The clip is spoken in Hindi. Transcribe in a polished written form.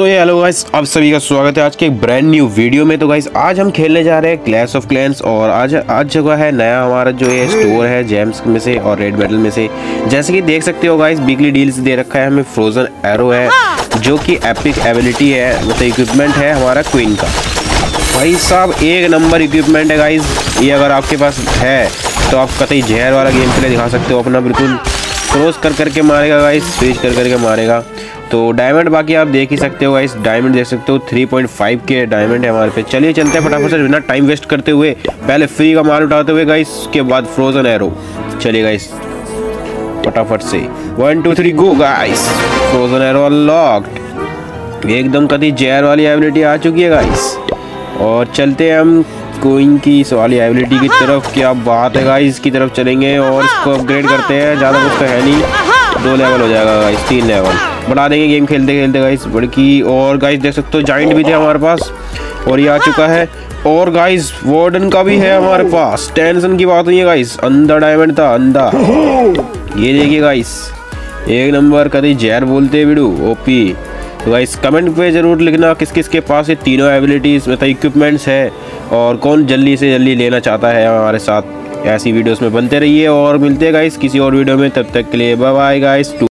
सो ये हेलो गाइस, आप सभी का स्वागत है आज के एक ब्रांड न्यू वीडियो में। तो गाइस आज हम खेलने जा रहे हैं क्लैश ऑफ क्लैंस और आज जगह है नया हमारा जो ये स्टोर है जेम्स में से और रेड मेडल में से। जैसे कि देख सकते हो गाइस वीकली डील्स दे रखा है हमें। फ्रोजन एरो है जो कि एपिक एबिलिटी है, मतलब इक्विपमेंट है हमारा क्वीन का। भाई साहब एक नंबर इक्विपमेंट है गाइस, ये अगर आपके पास है तो आप कतई जहर वाला गेम प्ले दिखा सकते हो अपना। बिल्कुल क्रॉस कर करके मारेगा गाइस, स्विच कर करके मारेगा। तो डायमंड बाकी आप देख ही सकते हो गाइस, डायमंड देख सकते हो 3.5 के डायमंड है हमारे पे। चलिए चलते हैं फटाफट से बिना टाइम वेस्ट करते हुए, पहले फ्री का माल उठाते हुए गाइस, उसके बाद फ्रोजन एरो। चलिए गाइस फटाफट से 1 2 3 go guys. Frozen arrow unlocked, एकदम कभी जहर वाली एबिलिटी आ चुकी है गाइस। और चलते हैं हम क्वीन की इस वाली एबिलिटी की तरफ। क्या बात है गाइस, की तरफ चलेंगे और इसको अपग्रेड करते हैं। ज़्यादा कुछ तो है नहीं, 2 लेवल हो जाएगा गाइस, 3 लेवल बढ़ा देंगे गेम खेलते खेलते गाइस बड़की। और गाइस देख सकते हो जाइंट भी थे हमारे पास और ये आ चुका है। और गाइस वार्डन का भी है हमारे पास, टेंशन की बात नहीं है गाइस। अंधा डायमंड था, अंधा। ये देखिए गाइस एक नंबर कभी जहर बोलते बिडू ओपी। तो गाइस कमेंट पे ज़रूर लिखना किस किस के पास ये तीनों एबिलिटीज़ मतलब इक्विपमेंट्स है और कौन जल्दी से जल्दी लेना चाहता है हमारे साथ। ऐसी वीडियोस में बनते रहिए और मिलते हैं गाइस किसी और वीडियो में, तब तक के लिए बाय बाय गाइस।